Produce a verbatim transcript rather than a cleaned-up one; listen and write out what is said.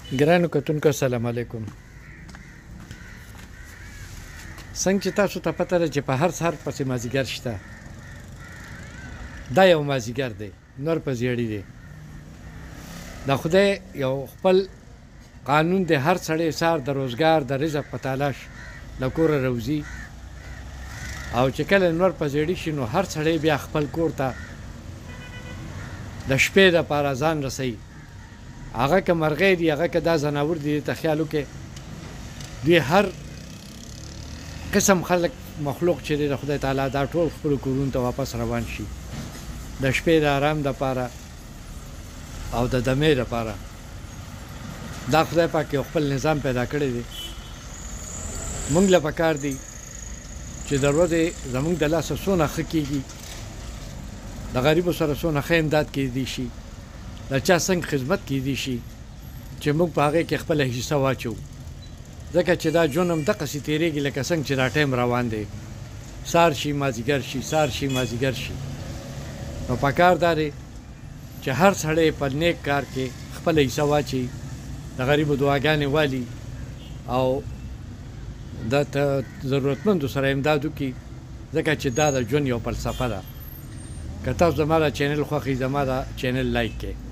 ګرانو کتونکو السلام علیکم. څنګه چې تاسو ته پته ده چې په هر سهار پسې مازدیګر شته، دا یو مازدیګر دی، نور په زیړي دی. د خدای یو خپل قانون دی، هر سړی سهار د روزګار د رزق په تلاش له کوره راوځي، او چې کله نور په زیړي شي نو هر سړی بیا خپل کور ته د شپې دپاره ځان رسوي. هغه که مرغۍ دي، هغه که دا ځناور دي، ته خیال وکړئ دوی هر قسم خلک مخلوق چې دی د خدای تعالی دا ټول خپلو کورونو ته واپس روان شي د شپې د آرام دپاره او د دمې دپاره. دا خدای پاک یو خپل نظام پیدا کړی دی. موږ له پکار دی چې د ورځې زموږ د لاسه څونه ښه کېږي، د غریبو سره څونه ښه امداد کېدی شي، د چا څنګه خدمت کېدی شي چې موږ په هغې کې خپله حصه واچو، ځکه چې دا ژوند هم دقسې تېرېږي لکه څنګه چې دا ټایم روان دی. سهار شي مازدیګر شي، سهار شي مازدیګر شي. نو پکار دا دی چې هر سړی په نیک کار کې خپله حصه واچي، د غریبو دعاګانې والي او د ضرورتمندو سره امداد وکړي، ځکه چې دا د ژوند یو فلسفه ده. که تاسو زما دا چینل خوښوي، زما دا چینل لایک کړئ.